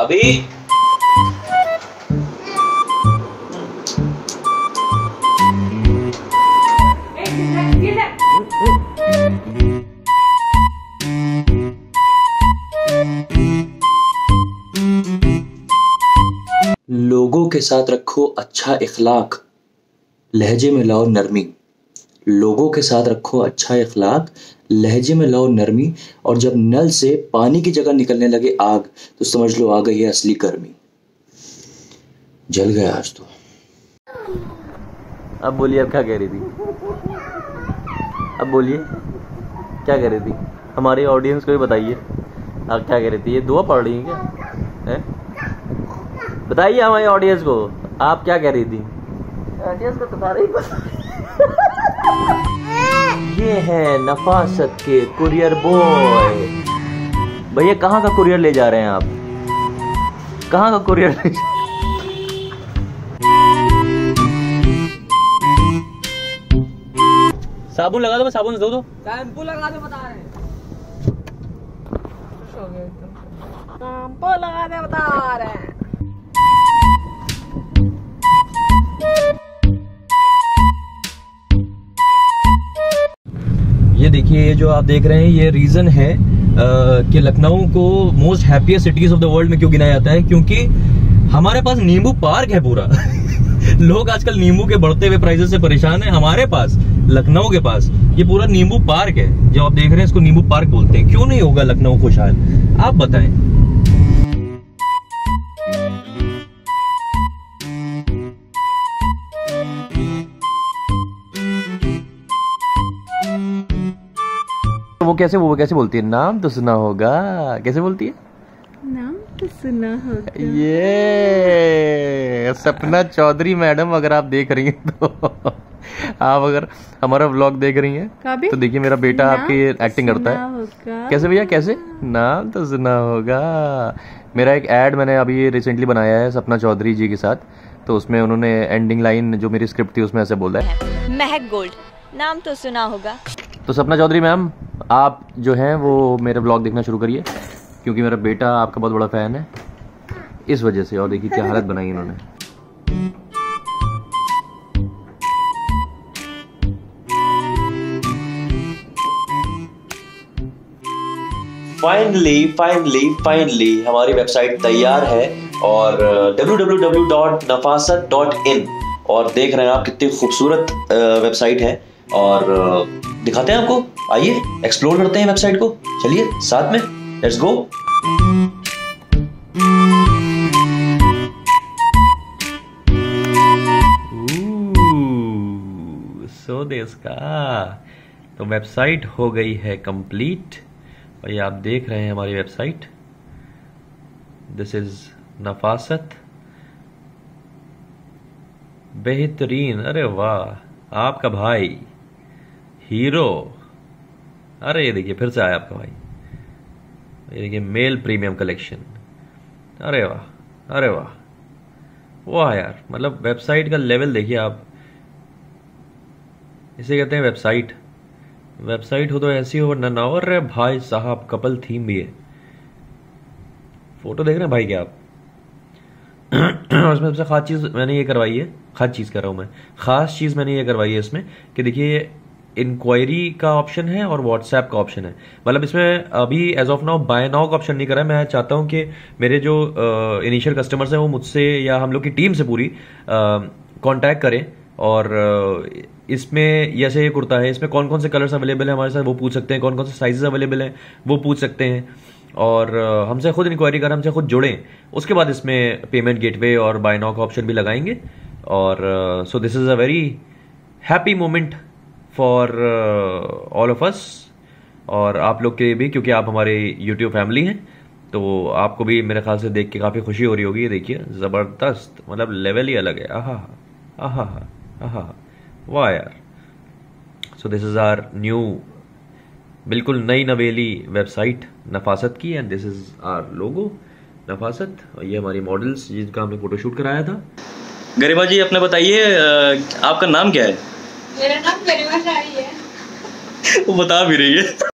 भाभी लोगों के साथ रखो अच्छा इखलाक, लहजे में लाओ नरमी। लोगों के साथ रखो अच्छा इखलाक, लहजे में लाओ नरमी। और जब नल से पानी की जगह निकलने लगे आग, तो समझ लो आ गई है असली गर्मी। जल गया आज तो। अब बोलिए, अब क्या कह रही थी? अब बोलिए क्या कह रही थी? हमारे ऑडियंस को भी बताइए आप क्या कह रही थी। ये दुआ पढ़ रही हैं क्या है? बताइए हमारे ऑडियंस को आप क्या कह रही थी। ऑडियंस को तुम्हारा ही पता। ये है नफासत के कुरियर बॉय। भैया कहाँ का कुरियर ले जा रहे हैं आप? कहाँ का कुरियर ले जा... साबुन लगा दो, मैं साबुन दो शैम्पू लगा दे बता रहे हैं। शैम्पू लगा दे बता रहे हैं। ये देखिए, ये जो आप देख रहे हैं ये रीजन है कि लखनऊ को most happiest cities of the world में क्यों गिनाया जाता है, क्योंकि हमारे पास नींबू पार्क है पूरा। लोग आजकल नींबू के बढ़ते हुए प्राइसेस से परेशान है। हमारे पास लखनऊ के पास ये पूरा नींबू पार्क है जो आप देख रहे हैं, इसको नींबू पार्क बोलते हैं। क्यों नहीं होगा लखनऊ खुशहाल, आप बताएं। वो कैसे बोलती है? नाम तो सुना होगा। कैसे बोलती है? नाम तो सुना होगा। ये सपना चौधरी मैडम, अगर आप देख रही हैं तो आप अगर हमारा व्लॉग देख रही हैं तो देखिए, मेरा बेटा आपकी एक्टिंग करता है। कैसे भैया, कैसे? नाम तो सुना होगा। मेरा एक ऐड मैंने अभी रिसेंटली बनाया है सपना चौधरी जी के साथ, तो उसमें उन्होंने एंडिंग लाइन जो मेरी स्क्रिप्ट थी उसमें ऐसे बोला है, महक गोल्ड, नाम तो सुना होगा। तो सपना चौधरी मैम, आप जो हैं वो मेरे व्लॉग देखना शुरू करिए, क्योंकि मेरा बेटा आपका बहुत बड़ा फैन है इस वजह से। और देखिए क्या हालत बनाई इन्होंने। फाइनली हमारी वेबसाइट तैयार है और www.nafasat.in। और देख रहे हैं आप कितनी खूबसूरत वेबसाइट है, और दिखाते हैं आपको। आइए एक्सप्लोर करते हैं वेबसाइट को, चलिए साथ में, लेट्स गो। सो देश का तो वेबसाइट हो गई है कंप्लीट, और ये आप देख रहे हैं हमारी वेबसाइट। दिस इज नफासत, बेहतरीन। अरे वाह, आपका भाई हीरो। अरे ये देखिए फिर से आया आपका भाई। ये देखिए मेल प्रीमियम कलेक्शन। अरे वाह, अरे वाह, वाह यार, मतलब वेबसाइट का लेवल देखिए आप। इसे कहते हैं वेबसाइट। वेबसाइट हो तो ऐसी हो वरना ना हो। अरे भाई साहब, कपल थीम भी है। फोटो देख रहे हैं भाई क्या आप? और इसमें सबसे खास चीज़ मैंने ये करवाई है, खास चीज़ मैंने ये करवाई है इसमें कि देखिए इंक्वायरी का ऑप्शन है और व्हाट्सएप का ऑप्शन है। मतलब इसमें अभी as of now buy now का ऑप्शन नहीं करा है। मैं चाहता हूं कि मेरे जो इनिशियल कस्टमर्स हैं वो मुझसे या हम लोग की टीम से पूरी कांटेक्ट करें, और इसमें जैसे ये कुर्ता है, इसमें कौन कौन से कलर्स अवेलेबल है हमारे साथ वो पूछ सकते हैं, कौन कौन से साइजेस अवेलेबल हैं वो पूछ सकते हैं, और हमसे खुद इंक्वायरी करें, हमसे खुद जुड़ें। उसके बाद इसमें पेमेंट गेटवे और बाय नाउ का ऑप्शन भी लगाएंगे। और so this is a very happy moment for all of us, और आप लोग के लिए भी, क्योंकि आप हमारे यूट्यूब फैमिली हैं, तो आपको भी मेरे ख्याल से देख के काफ़ी खुशी हो रही होगी। ये देखिए ज़बरदस्त, मतलब लेवल ही अलग है। आहा आहा आहा, वाह यार। So this is our new, बिल्कुल नई नवेली वेबसाइट नफासत की, and this is our logo Nafasat. और ये हमारी मॉडल्स जिनका हमने फोटोशूट कराया था। गरिमा जी अपने बताइए, आपका नाम क्या है? मेरा नाम गरिमा शाही है। वो बता भी रही है।